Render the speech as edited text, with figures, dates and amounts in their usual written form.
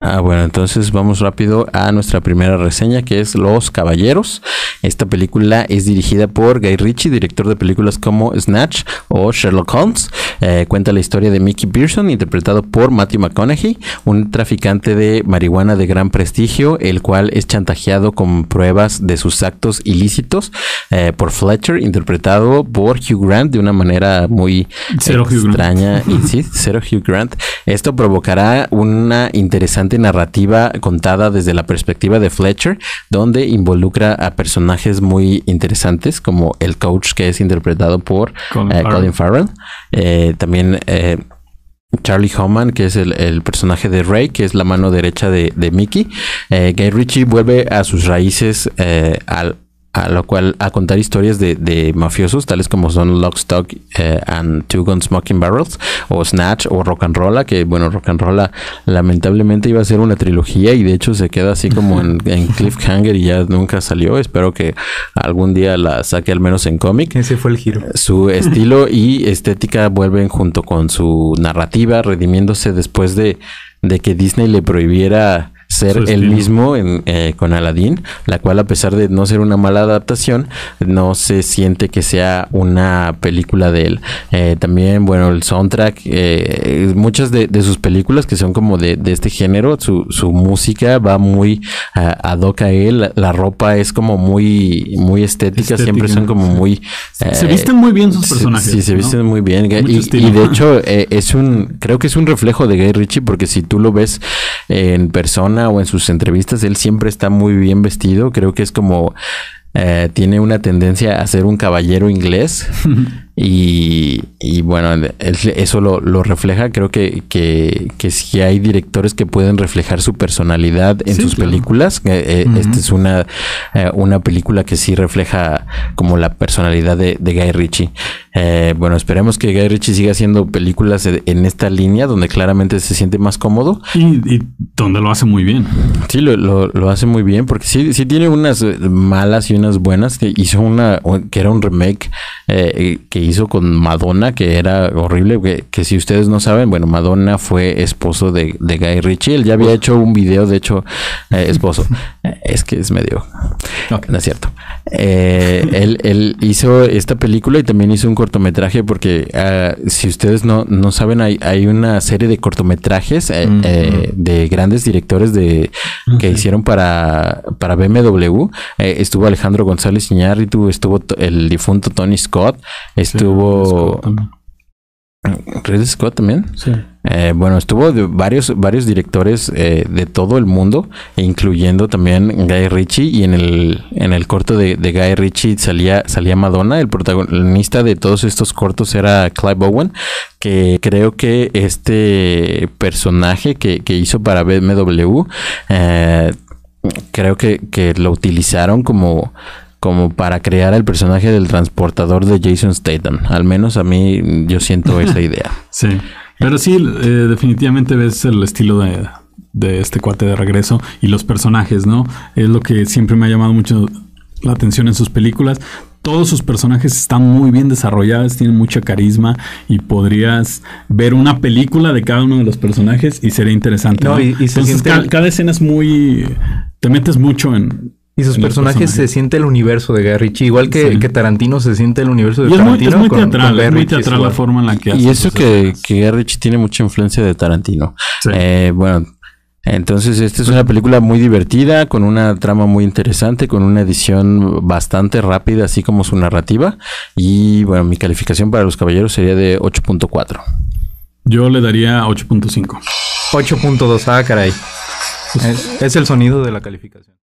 Bueno, entonces vamos rápido a nuestra primera reseña, que es Los Caballeros. Esta película es dirigida por Guy Ritchie, director de películas como Snatch o Sherlock Holmes. Cuenta la historia de Mickey Pearson, interpretado por Matthew McConaughey, un traficante de marihuana de gran prestigio, el cual es chantajeado con pruebas de sus actos ilícitos por Fletcher, interpretado por Hugh Grant de una manera muy extraña. Y sí, cero Hugh Grant. Esto provocará una interesante narrativa contada desde la perspectiva de Fletcher, donde involucra a personajes muy interesantes como el coach, que es interpretado por Colin Farrell. También Charlie Hunnam, que es el personaje de Ray, que es la mano derecha de Mickey. Guy Ritchie vuelve a sus raíces a lo cual a contar historias de mafiosos, tales como son Lock, Stock and Two Gun Smoking Barrels, o Snatch, o Rock'n'Rolla, que bueno, Rock'n'Rolla lamentablemente iba a ser una trilogía y de hecho se queda así como en cliffhanger y ya nunca salió. Espero que algún día la saque al menos en cómic. Ese fue el giro. Su estilo y estética vuelven junto con su narrativa, redimiéndose después de que Disney le prohibiera ser el mismo con Aladdin, la cual, a pesar de no ser una mala adaptación, no se siente que sea una película de él. También, bueno, el soundtrack, muchas de sus películas que son como de este género, su música va muy ad hoc a él. La ropa es como muy estética, siempre son como muy... se visten muy bien sus personajes. Sí, se visten muy bien. Y de hecho, creo que es un reflejo de Guy Ritchie, porque si tú lo ves en persona o en sus entrevistas, él siempre está muy bien vestido. Creo que es como tiene una tendencia a ser un caballero inglés. Y bueno, eso lo refleja. Creo que sí hay directores que pueden reflejar su personalidad en sus películas. Esta es una película que sí refleja como la personalidad de Guy Ritchie. Bueno, esperemos que Guy Ritchie siga haciendo películas en esta línea, donde claramente se siente más cómodo. Y donde lo hace muy bien. Sí, lo hace muy bien, porque sí tiene unas malas y unas buenas. Que hizo que era un remake que hizo con Madonna, que era horrible, que si ustedes no saben, bueno, Madonna fue esposo de Guy Ritchie. Él ya había hecho un video, de hecho, esposo. Es que es medio... Okay. No es cierto. Él hizo esta película y también hizo un cortometraje, porque si ustedes no saben, hay una serie de cortometrajes de grandes directores que hicieron para BMW. Estuvo Alejandro González Iñárritu, estuvo el difunto Tony Scott, estuvo Ridley Scott también. Sí. Bueno, estuvo de varios directores de todo el mundo, incluyendo también Guy Ritchie. Y en el corto de Guy Ritchie salía Madonna. El protagonista de todos estos cortos era Clive Owen, que creo que este personaje que hizo para BMW, creo que lo utilizaron como para crear el personaje del transportador de Jason Statham. Al menos a mí, yo siento esa idea. Sí, pero sí, definitivamente ves el estilo de este cuate de regreso y los personajes, ¿no? Es lo que siempre me ha llamado mucho la atención en sus películas. Todos sus personajes están muy bien desarrollados, tienen mucha carisma y podrías ver una película de cada uno de los personajes y sería interesante, ¿no? Entonces, cada escena es muy... Te metes mucho en... Y sus personajes se siente el universo de Guy Ritchie, igual que Tarantino se siente el universo de Tarantino. Es muy teatral, es muy teatral la forma en la que hace. Y eso que Guy Ritchie tiene mucha influencia de Tarantino. Sí. Bueno, entonces esta es una película muy divertida, con una trama muy interesante, con una edición bastante rápida, así como su narrativa. Y bueno, mi calificación para Los Caballeros sería de 8.4. Yo le daría 8.5. 8.2, caray. Es el sonido de la calificación.